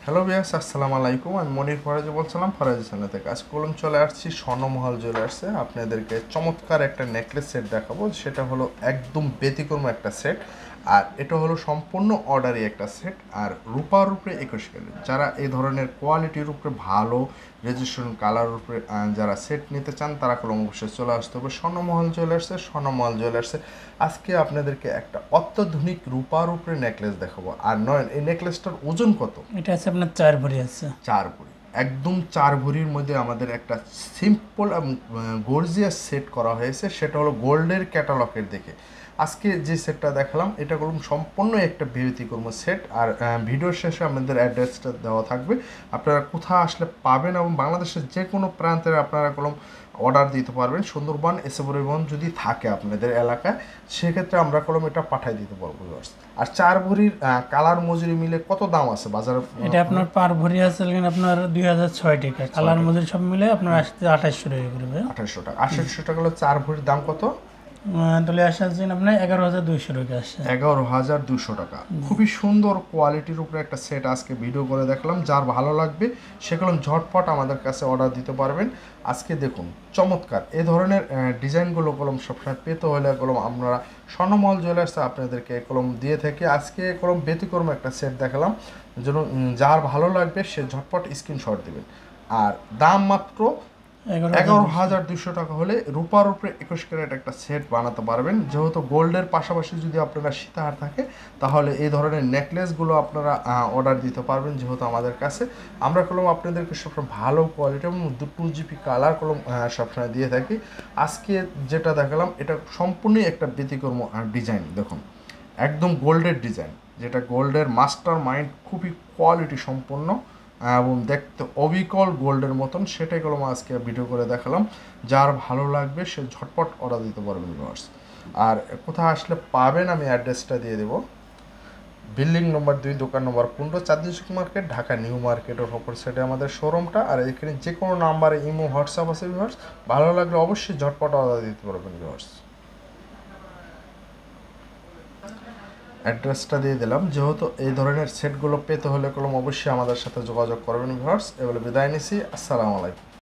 Hello viewers, আসসালামু আলাইকুম। আমি মনির ফরাজি বলছিলাম ফরাজি চ্যানেল থেকে। আজ কলম চলে আসছি ণমহল জুয়েলার্সে। আপনাদেরকে চমৎকার একটা নেকলেস সেট দেখাবো। সেটা হলো একদম ব্যতিক্রম একটা সেট, আর এটা হলো সম্পূর্ণ অর্ডারি একটা সেট, আর রূপার উপরে 21 ক্যারেট। যারা এই ধরনের কোয়ালিটির উপরে ভালো রেজিস্ট্রেশন কালার উপরে যারা সেট নিতে চান তারা কলম অবশ্যই চলে আসতে হবে ণমহল জুয়েলার্সে। আজকে আপনাদেরকে একটা অত্যাধুনিক রূপার উপরে নেকলেস দেখাবো। আর নয়ন, এই নেকলেসটার ওজন কত? এটা আছে আপনার 4 ভরি আছে। 4 ভরি, একদম 4 ভরির মধ্যে আমাদের একটা সিম্পল এবং গর্জিয়াস সেট করা হয়েছে। সেটা হলো গোল্ডের ক্যাটালগের দেখে আজকে যে সেটটা দেখালাম এটা কলম সম্পূর্ণ একটা ব্যতিক্রম সেট। আর ভিডিওর শেষে আমাদের অ্যাড্রেসটা দেওয়া থাকবে, আপনারা কোথায় আসলে পাবেন এবং বাংলাদেশের যে কোনো প্রান্তে আপনারা কলম অর্ডার দিতে পারবেন। সুন্দরবন এসে পরিবহন যদি থাকে আপনাদের এলাকায়, সেক্ষেত্রে আমরা কলম এটা পাঠিয়ে দিতে পারবো। আর 4 ভরির কালার মজুরি মিলে কত দাম আছে বাজারে? এটা আপনার পার ভরি আছে আপনার 2006 টাকা, কালার মজুরি সব মিলে আপনার আসছে 2800 টাকা করে। 2800 টাকা। 2800 টাকা হলো 4 ভরির দাম কত? তাহলে আসছে আপনার 11200 টাকা আসছে। 11200 টাকা। খুবই সুন্দর কোয়ালিটির উপরে একটা সেট আজকে ভিডিও করে দেখলাম। যার ভালো লাগবে সেগুলো ঝটপট আমাদের কাছে অর্ডার দিতে পারবেন। আজকে দেখুন চমৎকার এই ধরনের ডিজাইনগুলো কলম সবসময় পেতে হলে কলম আমরা ণমহল জুয়েলার্সে আপনাদেরকে কলম দিয়ে থাকি। আজকে কলম ব্যতিক্রম একটা সেট দেখালাম, যেন যার ভালো লাগবে সে ঝটপট স্ক্রিনশট দেবেন। আর দাম মাত্র 11200 টাকা হলে রূপার উপরে 21 ক্যারেট একটা সেট বানাতে পারবেন। যেহেতু গোল্ডের পাশাপাশি যদি আপনারা সীতাহার থাকে তাহলে এই ধরনের নেকলেসগুলো আপনারা অর্ডার দিতে পারবেন। যেহেতু আমাদের কাছে আমরা কলম আপনাদেরকে সবসময় ভালো কোয়ালিটি এবং 2GB কালার কলম সবসময় দিয়ে থাকি। আজকে যেটা দেখালাম এটা সম্পূর্ণই একটা ব্যতিক্রম ডিজাইন। দেখুন একদম গোল্ডের ডিজাইন, যেটা গোল্ডের মাস্টার মাইন্ড, খুবই কোয়ালিটি সম্পন্ন এবং দেখতে অবিকল গোল্ডের মতন। সেটাই কলম আজকে ভিডিও করে দেখালাম। যার ভালো লাগবে সে ঝটপট অর্ডার দিতে পারবেন ভিউয়ার্স। আর কোথায় আসলে পাবেন আমি অ্যাড্রেসটা দিয়ে দেবো। বিল্ডিং নম্বর 2, দোকান number 15, Chandni super market, Dhaka new মার্কেটের অপর সাইডে আমাদের শোরুমটা। আর এখানে যে কোনো নাম্বারে ইমো হোয়াটসঅ্যাপ আছে ভিউয়ার্স। ভালো লাগলে অবশ্যই ঝটপট অর্ডার দিতে পারবেন ভিউয়ার্স। অ্যাড্রেসটা দিয়ে দিলাম। যেহেতু এই ধরনের সেটগুলো পেতে হলে কলম অবশ্যই আমাদের সাথে যোগাযোগ করবেন ভিউয়ার্স। এগুলো বিদায় নিছি। আসসালামু আলাইকুম।